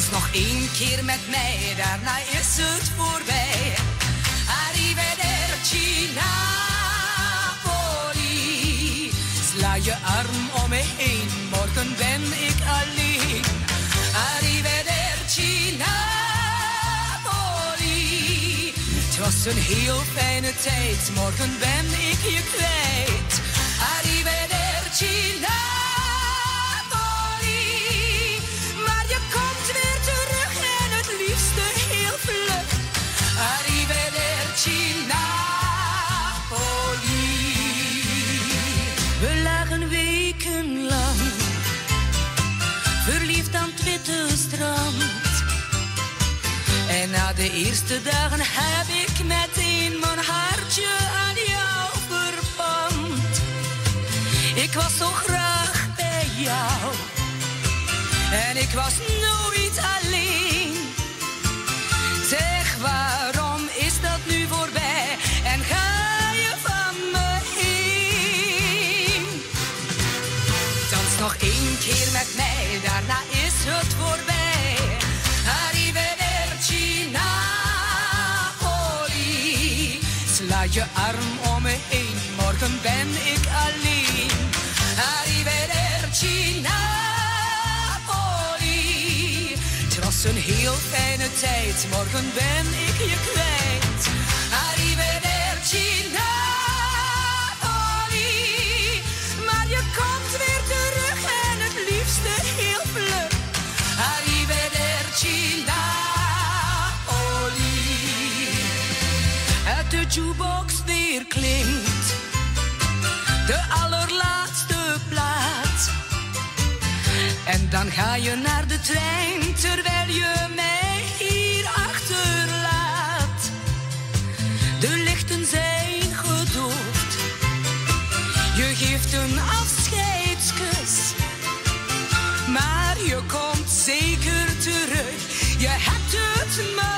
Dans nog één keer met mij, daarna is het voorbij. Arrivederci Napoli. Sla je arm om me heen, morgen ben ik alleen. Arrivederci Napoli. Het was een heel fijne tijd, morgen ben ik je kwijt. Arrivederci Napoli. Maar je komt weer terug en het liefste heel vlug. Arrivederci Napoli. We lagen wekenlang verliefd aan het witte strand. En na de eerste dagen heb ik meteen mijn hartje aan jou verpand. Ik was zo graag bij jou en ik was nooit alleen. Zeg, waarom is dat nu voorbij en ga je van me heen? Dans nog één keer met mij, daarna is het voorbij. Arrivederci Napoli. Sla je arm om me heen, morgen ben ik alleen. Arrivederci Napoli. Het was een heel fijne tijd, morgen ben ik je kwijt. Arrivederci Napoli. Maar je komt weer terug en het liefste heel vlug. Arrivederci Napoli. Uit de jukebox weer klinkt de allerlaatste plaat. En dan ga je naar de trein terwijl je mij hier achterlaat. De lichten zijn gedoofd, je geeft een afscheidskus. Maar je komt zeker terug, je hebt het me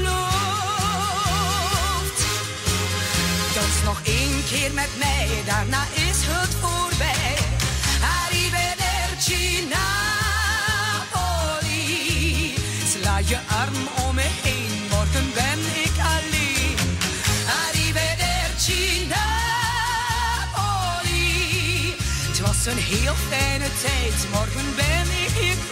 beloofd. Dans nog één keer met mij, daarna is het voorbij. Arrivederci Napoli. Sla je arm om me heen, morgen ben ik alleen. Arrivederci Napoli. Het was een heel fijne tijd, morgen ben ik hier.